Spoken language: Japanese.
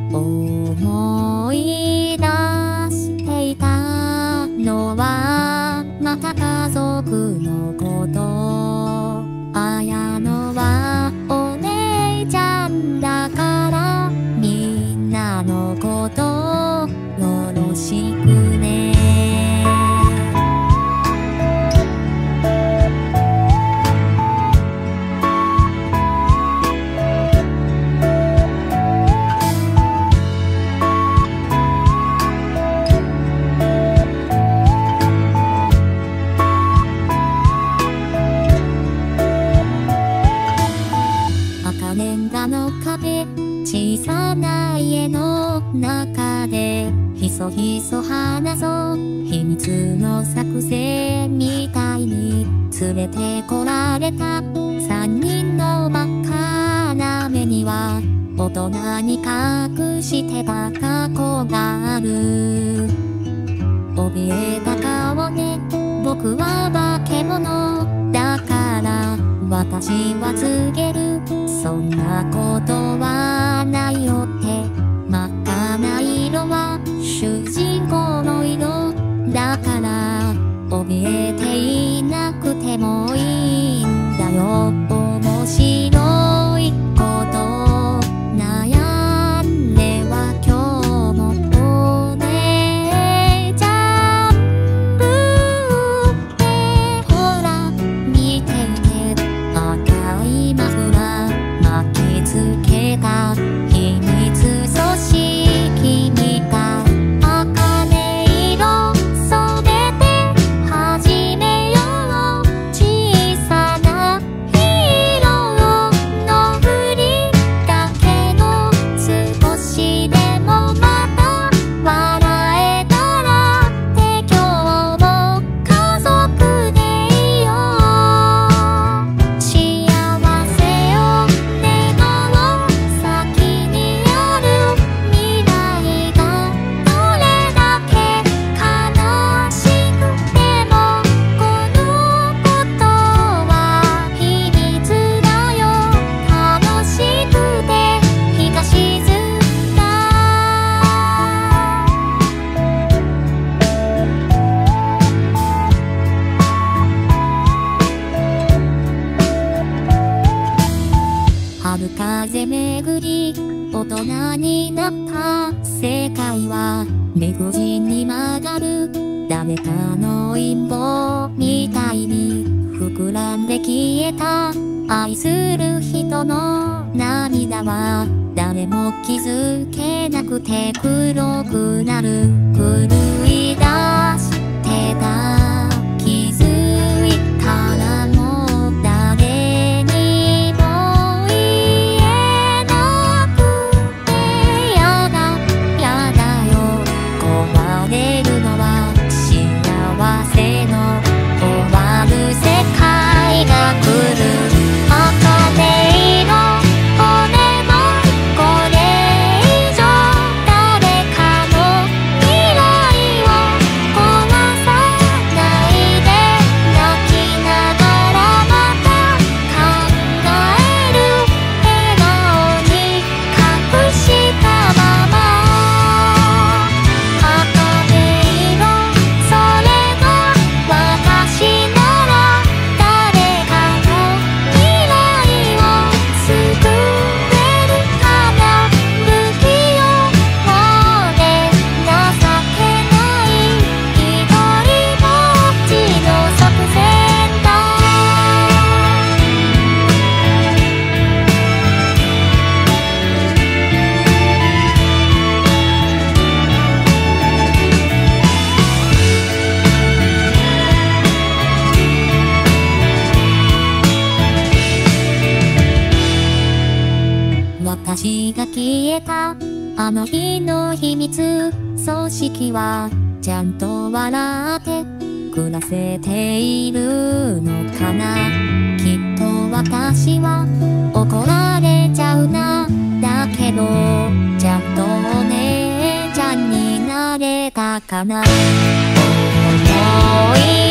思い出していたのはまた家族のこと。綾乃はお姉ちゃんだからみんなのことよろしくね。レンガの壁、小さな家の中でひそひそ話そう。秘密の作戦みたいに連れてこられた三人の真っ赤な目には大人に隠してた過去がある。怯えた顔で僕は化け物だから私は告げる。そんなことはないよって。真っ赤な色は主人公の色だから怯えていなくてもいいんだよ。面白いこと悩んでは今日もお姉ちゃんぶってほら見ていて。赤いマフラー巻きつけた秘密組織みたい。茜色染めて始めよう。小さなヒーローのふりだけど少しでもまた笑えたらって今日も家族でいよう。幸せを願おう。先にある未来がどれだけ悲しくてもこのことは秘密だよ。楽しくて日が沈んだ。春風めぐり大人になった世界は理不尽に曲がる。誰かの陰謀みたいに膨らんで消えた愛する人の涙は誰も気づけなくて黒くなる。狂い出してた気づいたらもう誰にも言えなくてやだやだよ。壊れるのは幸せの終わる世界が来る。茜色俺もこれ以上誰かの未来を壊さないで。泣きながらまた考える。笑顔に隠したまま茜色それが私なら誰かの未来を救えるかな。不器用で情けない一人ぼっちの作戦だ。私が消えたあの日の秘密組織はちゃんと笑って暮らせているのかな。きっと私は怒られちゃうな。だけどちゃんとお姉ちゃんになれたかな。思い